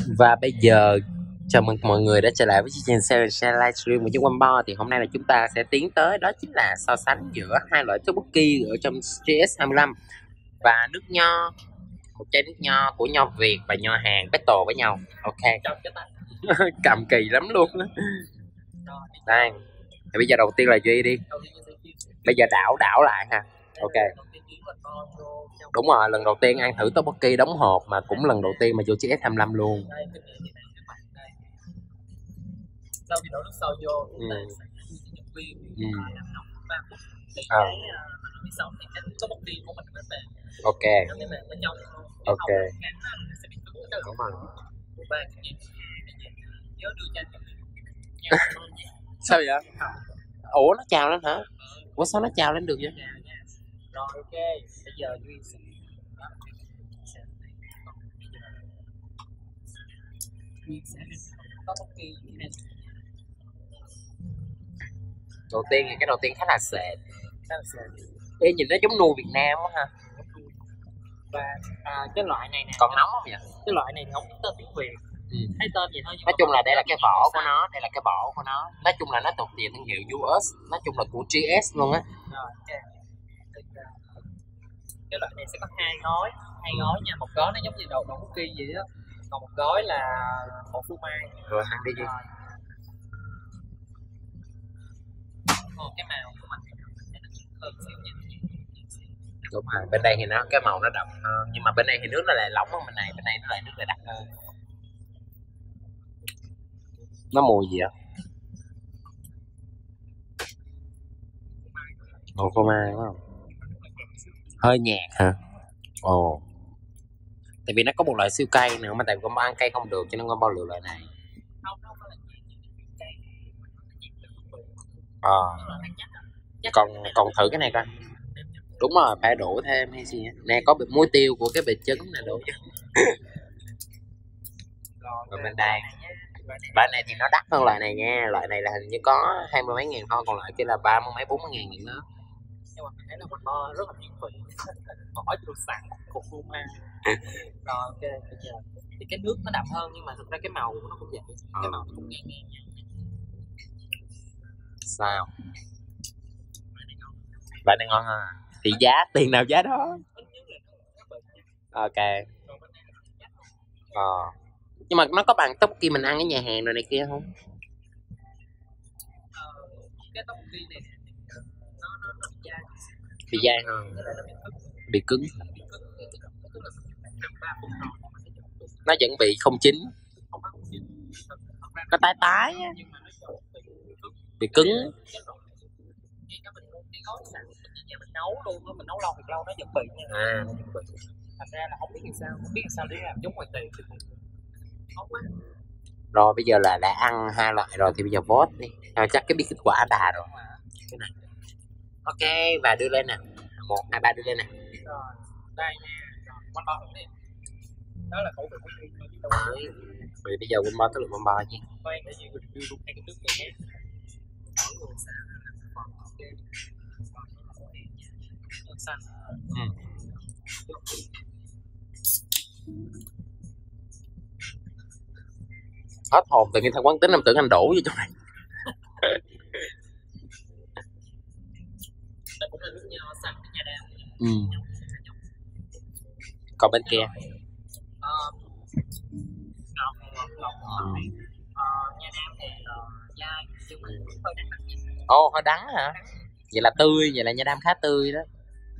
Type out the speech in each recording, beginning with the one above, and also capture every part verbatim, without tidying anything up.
Và bây giờ chào mừng mọi người đã trở lại với chương trình Share Share Livestream của Trung Quanh Bo. Thì hôm nay là chúng ta sẽ tiến tới đó chính là so sánh giữa hai loại tteokbokki ở trong G S hai mươi lăm và nước nho, một chai nước nho của nho Việt và nho Hàn battle với nhau. Ok. Cầm kỳ lắm luôn đó. Đây. Thì bây giờ đầu tiên là Duy đi. Bây giờ đảo đảo lại ha. Ok. Đúng rồi, lần đầu tiên ăn thử tteokbokki đóng hộp mà cũng lần đầu tiên mà vô G S hai mươi lăm luôn. Sau khi đổ nước sôi vô, ừ. nhân viên ừ. làm nóng ba phút thì à. cái nước sống thì cái có một tiên của mình nó mềm. Ok. Nó mềm bên trong. Ok. Sẽ bị cứng đó. Đúng rồi. Ba cái gì? Nhớ đưa cho anh. Sao vậy? Ủa nó trào lên hả? Ủa sao nó trào lên được vậy? Rồi ok, bây giờ Duy sẽ Duy sẽ có một kỳ đầu tiên thì cái đầu tiên khá là sệt. khá là sệt. Ê, nhìn nó giống nuôi Việt Nam quá ha. Và à, cái loại này nè. Còn nóng không vậy? Cái loại này thì không có tên tiếng Việt. Ừ. Thấy tên vậy thôi. Nói chung là đây là cái vỏ của nó, đây là cái vỏ của nó. Nói chung là nó thuộc về thương hiệu u ét, nói chung là của G S luôn á. Rồi, ok. Cái loại này sẽ có hai gói, hai gói nha, một gói nó giống như đầu tteokbokki vậy đó, còn một gói là một phô mai. Rồi ăn đi đi. Ồ, cái màu của mình thì nó hơn xíu nha. Đúng rồi, bên đây thì nó cái màu nó đậm hơn, nhưng mà bên đây thì nước nó lại lỏng hơn bên này, bên này nó lại nước lại đặc hơn. Nó mùi gì ạ? Ồ, phô mai đúng không? Hơi nhạt hả? Ồ. Tại vì nó có một loại siêu cay nữa mà tại vì con bao ăn cay không được cho nên con bao lựa loại này. Ờ. À. Còn còn thử cái này coi. Đúng rồi, phải đổ thêm hay gì nè, có muối tiêu của cái bề trứng nè, đổ chứ. Rồi bên đây loại này thì nó đắt hơn loại này nha, loại này là hình như có hai mươi mấy ngàn thôi, còn loại kia là ba mươi mấy bốn mươi ngàn nữa. Nhưng mà mình thấy là mình bo rất là thiên vị, hỏi được sẵn cục phô mai. Rồi ok, bây giờ thì cái nước nó đậm hơn nhưng mà thực ra cái màu của nó cũng vậy, cái màu nó cũng ngang ngang nhau. Sao? Loại này ngon ha. Thì giá tiền nào giá đó. Ok. Ờ. Nhưng mà nó có bằng tteokbokki mình ăn ở nhà hàng rồi này kia không? Cái tteokbokki này nó nó nó bị dai. Bị dai hơn. Bị cứng. Nó vẫn bị không chín. Nó tái tái á. Bị cứng. Mình nấu luôn á, mình nấu lâu thì lâu nó vẫn bị nha. À. Thành ra là không biết làm sao, không biết làm sao để làm giống ngoài tiệm thì khó quá. Rồi bây giờ là đã ăn hai loại rồi thì bây giờ vote đi. Rồi chắc cái biết kết quả đã rồi. Cái này. Ok, và đưa lên nè. Một, hai, ba đưa lên nè. Rồi, đây nha. Rồi, con bo đi. Đó là khẩu vị của Duy. Rồi bây giờ con bo tới lượt con bo nha. Khoan để Duy review luôn hai cái nước này nhé. Mỗi người sẽ còn ok. Xanh. Ừ. Hết hồn, tự nhiên thằng Quán Tính em tưởng anh đổ vô trong này. Đây cũng là nước nho xanh với nha đam. Ừ. Còn bên kia? Ờ, ngọt, ngọt, ngọt, ngọt. Ờ, nha đam thì dai, nhưng mà hơi đắng đắng. Ồ, hơi đắng hả? Vậy là tươi, vậy là nha đam khá tươi đó.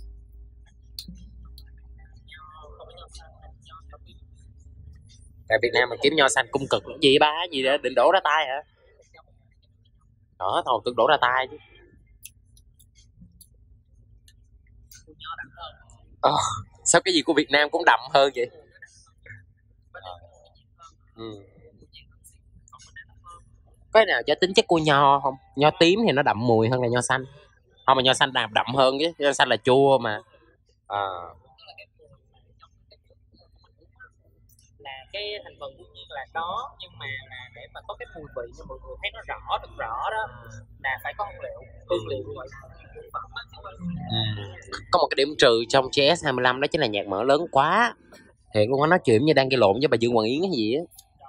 Tại Việt Nam mình kiếm nho xanh cung cực lắm. Gì ba, gì đó, định đổ ra tay hả? Đó, thôi tưởng đổ ra tay chứ. Ờ, sao cái gì của Việt Nam cũng đậm hơn vậy? Ừ. Có nào cho tính chất của nho không? Nho tím thì nó đậm mùi hơn là nho xanh. Không, mà nho xanh đậm đậm hơn chứ, nho xanh là chua mà. À. Là cái thành phần đương nhiên là có, nhưng mà là để mà có cái mùi vị cho mọi người thấy nó rõ được rõ đó là phải có hương liệu, hương liệu gọi là phẩm á. Ừ. Có một cái điểm trừ trong G S hai mươi lăm đó chính là nhạc mở lớn quá. Thiệt luôn á, nói chuyện như đang gây lộn với bà Dương Hoàng Yến hay gì á.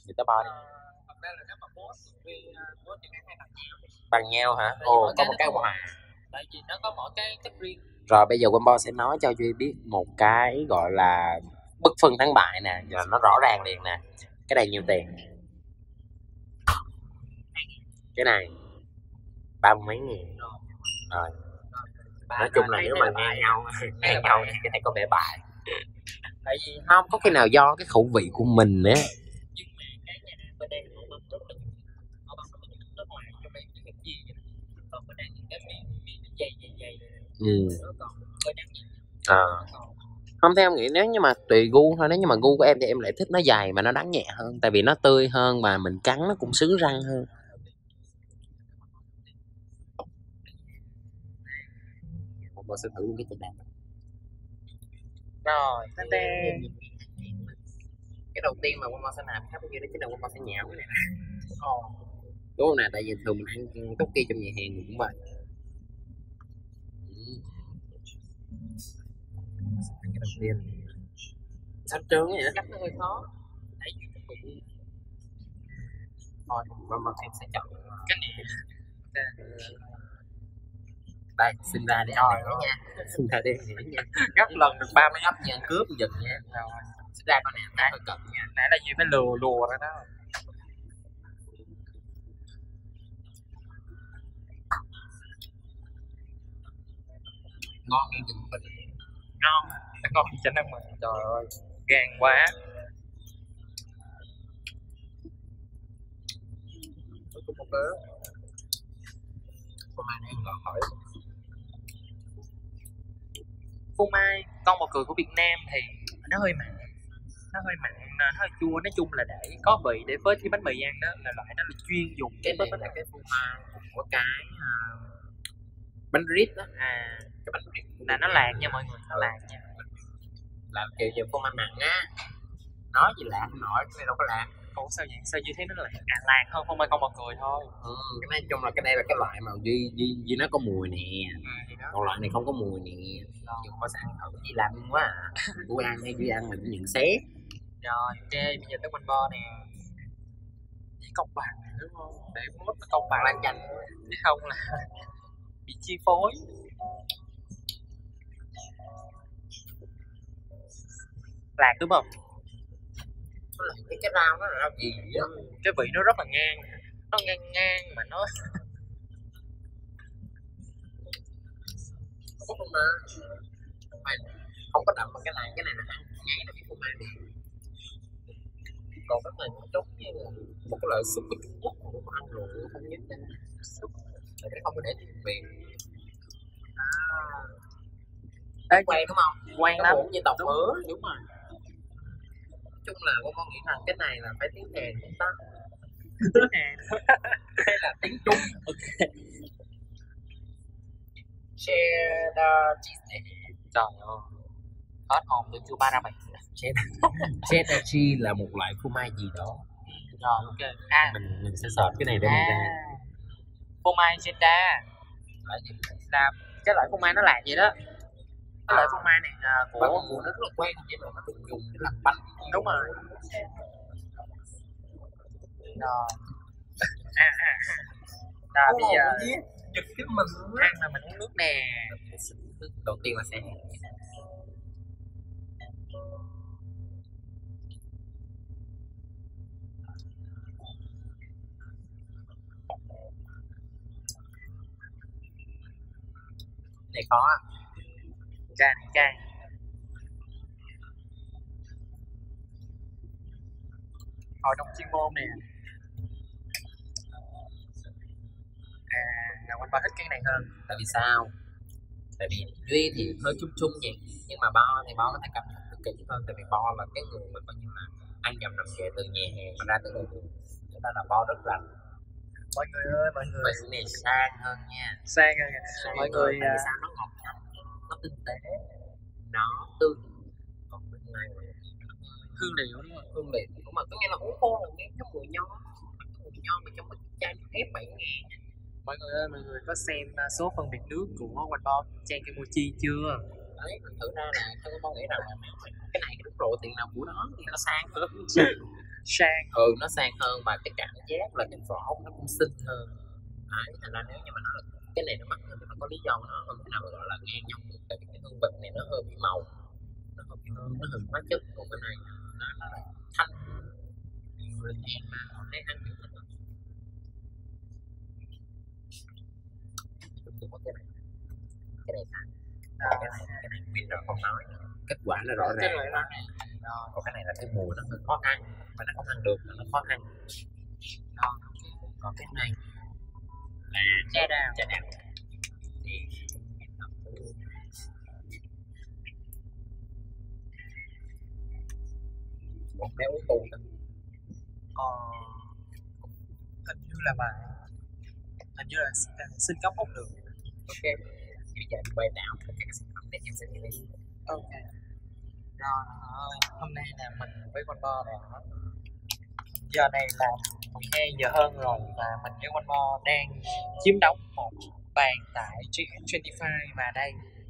người ta bo đi. Ờ, thật ra là nếu mà post vì post những cái hay bằng nhau thì Bằng nhau hả? tại vì Ồ, mỗi có cái một nó cái có một hòa. tại vì nó có mỗi cái chất riêng. Rồi bây giờ Wombo sẽ nói cho Duy biết một cái gọi là bất phân thắng bại nè, giờ nó rõ ràng liền nè. Cái này nhiêu tiền? Cái này ba mươi mấy nghìn. Rồi. Nói chung là nếu mà ngang nhau, ngang nhau thì cái này có vẻ bại. Tại vì Không, có khi nào do cái khẩu vị của mình á. nhưng mà cái nhà bên đây họ bấm rất là họ bấm rất là nhiều nước ngoài trong đây cái gì vậy? Còn bên đây những cái miếng miếng dày dày dày Ừ. nó còn hơi đắt nhiều. À. Không, theo em nghĩ nếu như mà tùy gu thôi, nếu như mà gu của em thì em lại thích nó dày mà nó đắng nhẹ hơn, tại vì nó tươi hơn mà mình cắn nó cũng sướng răng hơn. Một sẽ thử cái chai đàn. Rồi, tên Cái đầu tiên mà Wombo sẽ làm khác với đó chính là Wombo sẽ nhào cái này nè. Đúng không nè, tại vì thường mình ăn cookie trong nhà hàng mình cũng vậy. Cái đầu tiên sao trơn vậy? Cắt nó hơi khó. Tại vì cũng thôi, Wombo em sẽ chọn cái này. Đây, xin ra để ăn nữa nha. Xin ra để ăn nha. Gấp lần được ba mươi Ấp nha, cướp giật nha. Rồi, xin ra con này nãy hơi cận nha. nãy là gì phải lùa lùa ra đó. Ngon như chừng mình. Ngon, nó ngon chanh ăn mà. Trời ơi, gan quá. Tôi cũng có Phô mai này em còn hỏi. Phô mai, con bò cười của Việt Nam thì nó hơi mặn, nó hơi mặn, nó hơi chua. Nói chung là để có vị để với cái bánh mì ăn đó là loại nó là chuyên dùng Cái cái này bánh là cái phô mai của cái uh, bánh rít đó. à Cái bánh rít là nó lạc nha mọi người, nó lạc nha. Làm kiểu như phô mai mặn á. Nói gì lạc nổi, cái này đâu có lạc. Ủa sao vậy? Sao Duy thấy nó lạc? À lạc hơn phô mai con bò cười thôi. Ừ, cái nói chung là cái đây là cái loại mà Duy, Duy, Duy nó có mùi nè. Ừ, thì đó. Còn loại này không có mùi nè. Chứ không có sẵn thử Duy làm quá à. Duy ăn hay Duy ăn mình cũng nhận xét. Rồi, ok, bây giờ tới quanh bo nè. Chỉ công bằng đúng không? Để mốt nó công bằng Lan chanh. chứ không là bị chi phối. Lạc đúng không? Cái cái rau nó là rau gì vậy? Cái vị nó rất là ngang, nó ngang ngang mà nó Không có mà không có đậm bằng cái này, cái này là ăn nháy là biết phô mai đi. Còn cái này nó giống như là một cái loại súp của Trung Quốc mà không ăn rồi không nhớ tên súp, tại cái không có để tiền viên. À, Ê, quen đúng không? quen Nó lắm. như tàu Đúng. mứa, đúng rồi. Nói chung là con con nghĩ rằng cái này là phải tiếng Hàn chúng ta. Tiếng Hàn Hay là tiếng Trung. Ok. Cheddar cheese. Trời ơi, hết hồn tôi chưa ba ra mày. Cheddar, cheddar cheese là một loại phô mai gì đó. Rồi ok. À mình mình sẽ search cái này để mình ra. à, phô mai cheddar Là gì? là cái loại phô mai nó lạc vậy đó. Cái loại phô mai này là Của của của nó rất là quen, vậy mà nó được dùng để làm bánh. đúng rồi. Rồi. À à. Rồi bây giờ giật cái mình ăn là mình uống nước nè. đầu tiên là sẽ này khó á. Cay này cay. Hội đồng chuyên môn nè. À, là quanh ba thích cái này hơn. Tại vì sao? Tại vì Duy thì hơi chung chung vậy, nhưng mà Bo thì Bo có thể cảm nhận được kỹ hơn, tại vì Bo là cái người mà coi như là ăn dầm nằm ghệ từ nhà hàng mà ra tới người thường, cho nên là Bo rất rành. Mọi người ơi, mọi người. Vậy này sang hơn nha. Sang hơn. Sang Mọi người tại vì sao nó ngọt thanh, nó tinh tế, nó tươi. Còn bên này hương liệu đúng không? hương liệu đúng mà có nghĩa là uống khô là nghe cái mùi nho, mùi nho mà trong một chai ép bảy ngàn. Mọi người ơi, mọi người có xem uh, số phân biệt nước của Quanh Bo Chan Kimochi chưa? Đấy, mình thử ra là tôi có nghĩ rằng là cái này cái đúng rồi, tiền nào của nó thì nó sang hơn. sang. Ừ, nó sang hơn và cái cảm giác là cái vỏ nó cũng xinh hơn. Đấy, thành ra nếu như mà nó là cái này nó mắc hơn thì nó có lý do nó không thể nào gọi là ngang nhau được, tại vì cái hương vị này nó hơi bị màu, nó hơi bị hương, nó hơi hóa chất, còn cái này nó nó là thanh người em mà họ thấy ăn những cái cũng có cái này cái này thẳng à, cái này cái này mình rồi không nói, kết quả là rõ ràng đó. Còn cái này là cái mùi nó hơi khó ăn mà nó không ăn được, nó khó ăn. Đó. Còn cái này là Trà đào. Trà đào thì một bé uống tu đó. Ờ, hình như là bài hình như là xin cấp một đường. Ok, bây giờ quay đảo tất cả các sản phẩm để em sẽ đi. Ok. Rồi, hôm nay là mình với One More đã giờ này là mười hai giờ hơn rồi và mình với One More đang chiếm đóng một bàn tại giê ét hai mươi lăm và đây.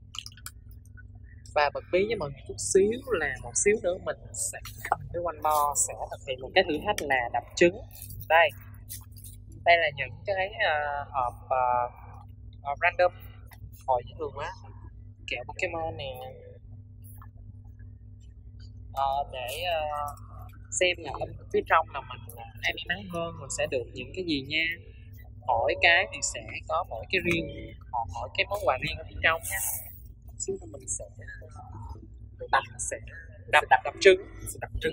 Và bật mí với mọi người chút xíu là một xíu nữa mình sẽ mình với One More sẽ thực hiện một cái thử thách là đập trứng. Đây, đây là những cái uh, hộp uh, uh, random hồi dễ thương quá, kẹo Pokemon nè. Uh, để uh, xem là ở phía trong là mình uh, ai may mắn hơn mình sẽ được những cái gì nha. Mỗi cái thì sẽ có mỗi cái riêng, còn mỗi cái món quà riêng ở bên trong nha. Xíu nữa mình sẽ đập sẽ đập đập đập trứng, đập trứng.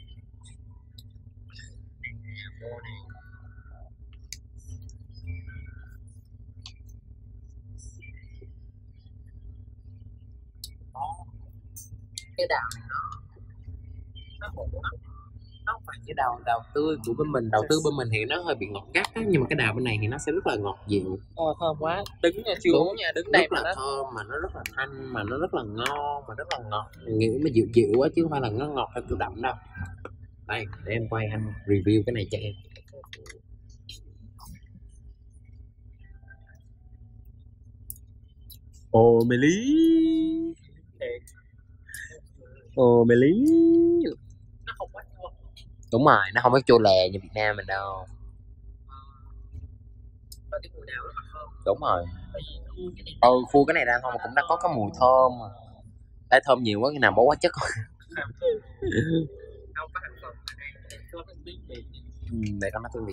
Đó. Cái đào này nó nó hổ lắm, nó không phải cái đào đào tươi của bên mình, đào tươi bên mình thì nó hơi bị ngọt gắt á, nhưng mà cái đào bên này thì nó sẽ rất là ngọt dịu. Ồ, thơm quá, đứng nha, chưa uống nha, đứng đây rất là thơm mà nó rất là thanh mà nó rất là ngon mà rất là ngọt, nghĩa mà dịu dịu quá chứ không phải là nó ngọt theo kiểu đậm đâu. Đây để em quay anh review cái này cho em. Ồ mê lý, ồ mê lý, nó không quá chua. đúng rồi, nó không có chua lè như Việt Nam mình đâu. Có cái mùi đào rất là thơm. Đúng rồi. Ừ, khui cái này ra thôi mà cũng đã có cái mùi thơm mà. Đây thơm nhiều quá, cái nào bỏ quá chất rồi. Không có thành phần ở đây, để có cái tiếng Việt. Ừ, để con nói tiếng Việt.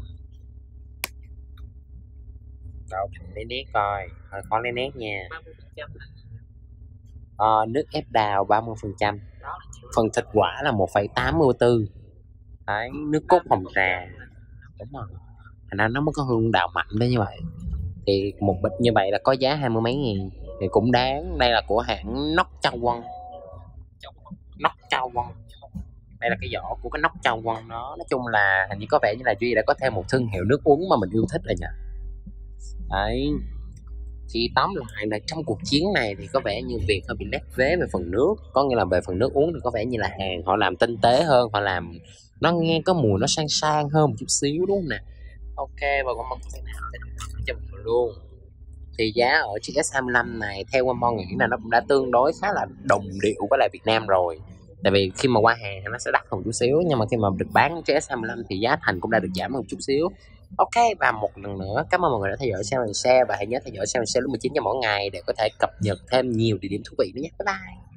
Đâu, mình lấy nét coi, thôi khó lấy nét nha. ba mươi phần trăm Ờ, nước ép đào ba mươi phần trăm, phần thịt quả là một phẩy tám mươi tư. Đấy, nước cốt hồng trà. Đúng rồi. Thành ra nó mới có hương đào mạnh đến như vậy. Thì một bịch như vậy là có giá hai mươi mấy nghìn thì cũng đáng. Đây là của hãng Nóc Châu Quân. Nóc Châu Quân. Đây là cái vỏ của cái Nóc Châu Quân đó. Nói chung là hình như có vẻ như là Duy đã có thêm một thương hiệu nước uống mà mình yêu thích rồi nhỉ. Đấy. Thì tóm lại là trong cuộc chiến này thì có vẻ như việc hơi bị lép vế về phần nước. Có nghĩa là về phần nước uống thì có vẻ như là hàng họ làm tinh tế hơn, họ làm nó nghe có mùi nó sang sang hơn một chút xíu đúng không nè. Ok, và con mong cái nào thì cho mình luôn. Thì giá ở giê ét hai mươi lăm này theo One More nghĩ là nó cũng đã tương đối khá là đồng điệu với lại Việt Nam rồi. Tại vì khi mà qua hàng thì nó sẽ đắt hơn một chút xíu, nhưng mà khi mà được bán giê ét hai mươi lăm thì giá thành cũng đã được giảm hơn một chút xíu. Ok, và một lần nữa cảm ơn mọi người đã theo dõi Sale and Share, và hãy nhớ theo dõi Sale and Share lúc mười chín giờ mỗi ngày để có thể cập nhật thêm nhiều địa điểm thú vị nữa nhé. Bye bye.